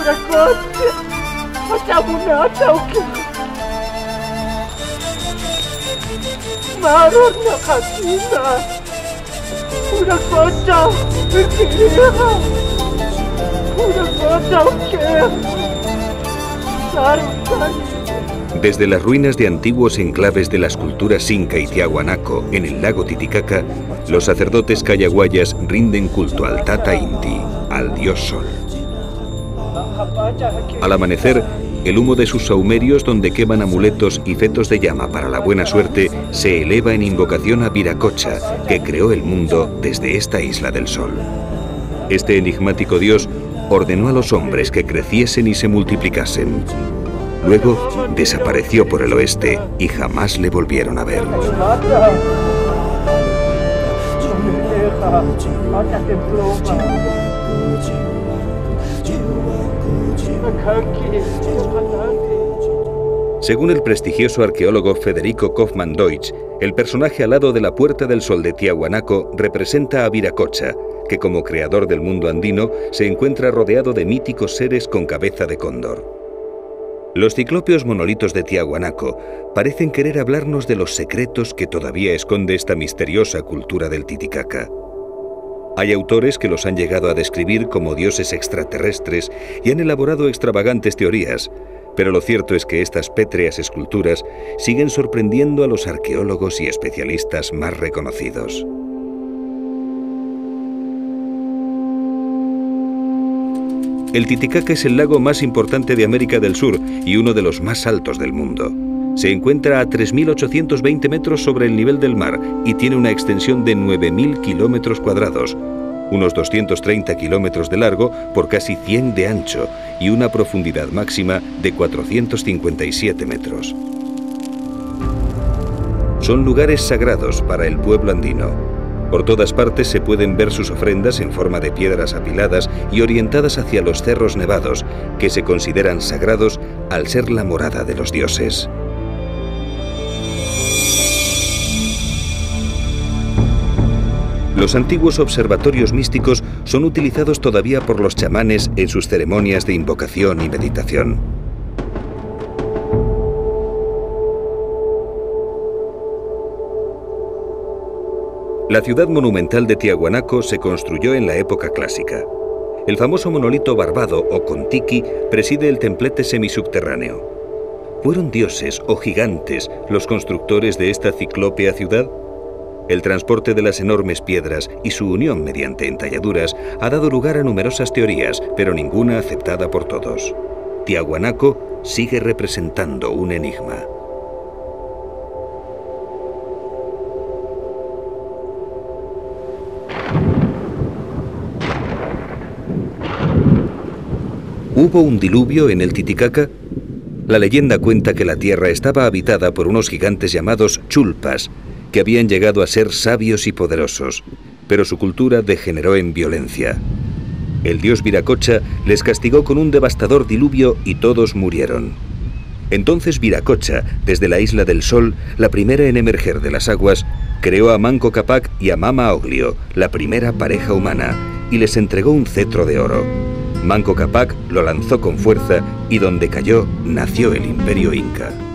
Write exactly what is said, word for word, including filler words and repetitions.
Desde las ruinas de antiguos enclaves de las culturas Inca y Tiahuanaco en el lago Titicaca, los sacerdotes cayaguayas rinden culto al Tata Inti, al dios sol. Al amanecer, el humo de sus saumerios, donde queman amuletos y fetos de llama para la buena suerte, se eleva en invocación a Viracocha, que creó el mundo desde esta isla del sol. Este enigmático dios ordenó a los hombres que creciesen y se multiplicasen. Luego desapareció por el oeste y jamás le volvieron a ver. Según el prestigioso arqueólogo Federico Kaufmann Deutsch, el personaje alado de la Puerta del Sol de Tiahuanaco representa a Viracocha, que como creador del mundo andino se encuentra rodeado de míticos seres con cabeza de cóndor. Los ciclópeos monolitos de Tiahuanaco parecen querer hablarnos de los secretos que todavía esconde esta misteriosa cultura del Titicaca. Hay autores que los han llegado a describir como dioses extraterrestres y han elaborado extravagantes teorías, pero lo cierto es que estas pétreas esculturas siguen sorprendiendo a los arqueólogos y especialistas más reconocidos. El Titicaca es el lago más importante de América del Sur y uno de los más altos del mundo. Se encuentra a tres mil ochocientos veinte metros sobre el nivel del mar y tiene una extensión de nueve mil kilómetros cuadrados, unos doscientos treinta kilómetros de largo por casi cien de ancho y una profundidad máxima de cuatrocientos cincuenta y siete metros. Son lugares sagrados para el pueblo andino. Por todas partes se pueden ver sus ofrendas en forma de piedras apiladas y orientadas hacia los cerros nevados, que se consideran sagrados al ser la morada de los dioses. Los antiguos observatorios místicos son utilizados todavía por los chamanes en sus ceremonias de invocación y meditación. La ciudad monumental de Tiahuanaco se construyó en la época clásica. El famoso monolito barbado o Contiki preside el templete semisubterráneo. ¿Fueron dioses o gigantes los constructores de esta ciclópea ciudad? El transporte de las enormes piedras y su unión mediante entalladuras ha dado lugar a numerosas teorías, pero ninguna aceptada por todos. Tiahuanaco sigue representando un enigma. ¿Hubo un diluvio en el Titicaca? La leyenda cuenta que la tierra estaba habitada por unos gigantes llamados chulpas, que habían llegado a ser sabios y poderosos, pero su cultura degeneró en violencia. El dios Viracocha les castigó con un devastador diluvio y todos murieron. Entonces Viracocha, desde la Isla del Sol, la primera en emerger de las aguas, creó a Manco Cápac y a Mama Oglio, la primera pareja humana, y les entregó un cetro de oro. Manco Cápac lo lanzó con fuerza y donde cayó nació el Imperio Inca.